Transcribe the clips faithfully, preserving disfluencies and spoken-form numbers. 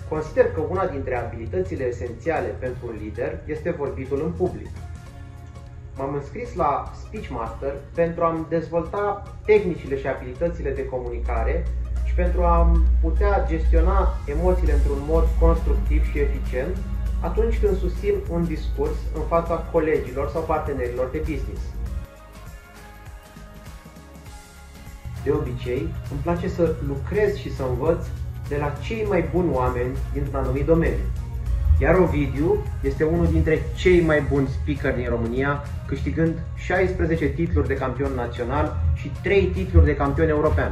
Consider că una dintre abilitățile esențiale pentru un lider este vorbitul în public. M-am înscris la Speechmaster pentru a-mi dezvolta tehnicile și abilitățile de comunicare și pentru a putea gestiona emoțiile într-un mod constructiv și eficient atunci când susțin un discurs în fața colegilor sau partenerilor de business. De obicei, îmi place să lucrez și să învăț de la cei mai buni oameni dintr-un anumit domeniu. Iar Ovidiu este unul dintre cei mai buni speakeri din România, câștigând șaisprezece titluri de campion național și trei titluri de campion european.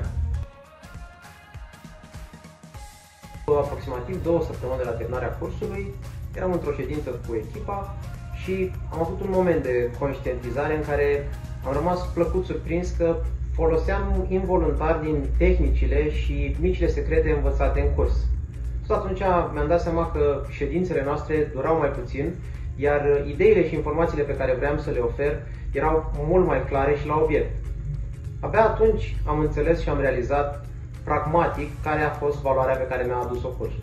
Aproximativ două săptămâni de la terminarea cursului, eram într-o ședință cu echipa și am avut un moment de conștientizare în care am rămas plăcut surprins că foloseam involuntar din tehnicile și micile secrete învățate în curs. Tot atunci mi-am dat seama că ședințele noastre durau mai puțin, iar ideile și informațiile pe care vreau să le ofer erau mult mai clare și la obiect. Abia atunci am înțeles și am realizat pragmatic care a fost valoarea pe care mi-a adus-o cursul.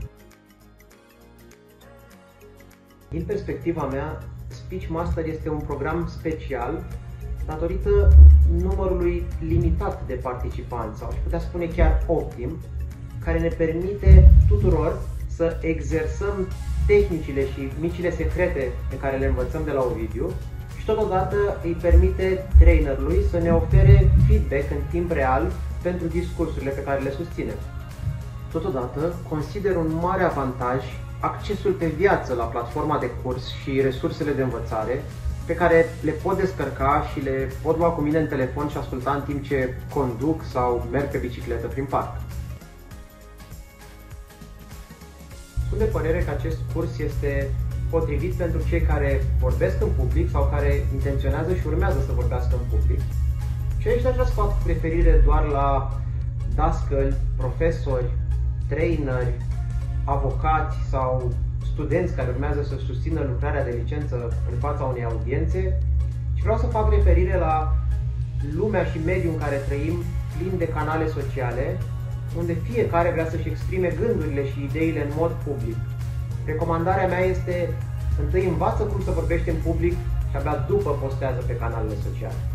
Din perspectiva mea, Speechmaster este un program special datorită numărului limitat de participanți, sau aș putea spune chiar optim, care ne permite tuturor să exersăm tehnicile și micile secrete pe care le învățăm de la Ovidiu și totodată îi permite trainerului să ne ofere feedback în timp real pentru discursurile pe care le susținem. Totodată, consider un mare avantaj accesul pe viață la platforma de curs și resursele de învățare pe care le pot descărca și le pot lua cu mine în telefon și asculta în timp ce conduc sau merg pe bicicletă prin parc. Sunt de părere că acest curs este potrivit pentru cei care vorbesc în public sau care intenționează și urmează să vorbească în public. Și aici aș vrea să fac cu referire doar la dascăli, profesori, traineri, avocați sau studenți care urmează să susțină lucrarea de licență în fața unei audiențe, și vreau să fac referire la lumea și mediul în care trăim, plin de canale sociale, unde fiecare vrea să-și exprime gândurile și ideile în mod public. Recomandarea mea este: întâi învață cum să vorbești în public și abia după postează pe canalele sociale.